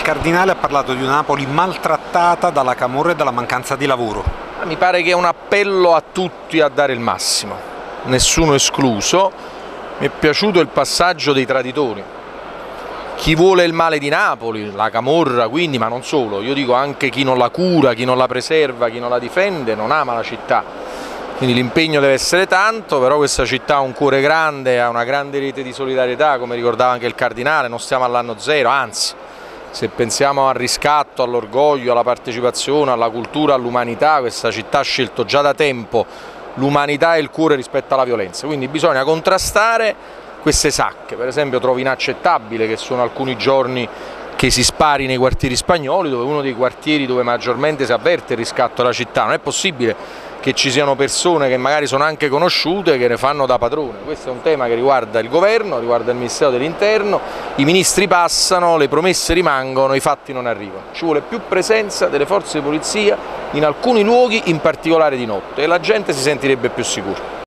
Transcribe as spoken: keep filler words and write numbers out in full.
Cardinale ha parlato di una Napoli maltrattata dalla camorra e dalla mancanza di lavoro. Mi pare che è un appello a tutti a dare il massimo, nessuno escluso. Mi è piaciuto il passaggio dei traditori. Chi vuole il male di Napoli, la camorra quindi, ma non solo, io dico anche chi non la cura, chi non la preserva, chi non la difende, non ama la città. Quindi l'impegno deve essere tanto, però questa città ha un cuore grande, ha una grande rete di solidarietà, come ricordava anche il Cardinale, non stiamo all'anno zero, anzi, se pensiamo al riscatto, all'orgoglio, alla partecipazione, alla cultura, all'umanità, questa città ha scelto già da tempo l'umanità e il cuore rispetto alla violenza, quindi bisogna contrastare queste sacche. Per esempio trovo inaccettabile che sono alcuni giorni che si spari nei quartieri spagnoli, dove uno dei quartieri dove maggiormente si avverte il riscatto della città. Non è possibile che ci siano persone che magari sono anche conosciute che ne fanno da padrone. Questo è un tema che riguarda il governo, riguarda il Ministero dell'Interno, i ministri passano, le promesse rimangono, i fatti non arrivano. Ci vuole più presenza delle forze di polizia in alcuni luoghi, in particolare di notte, e la gente si sentirebbe più sicura.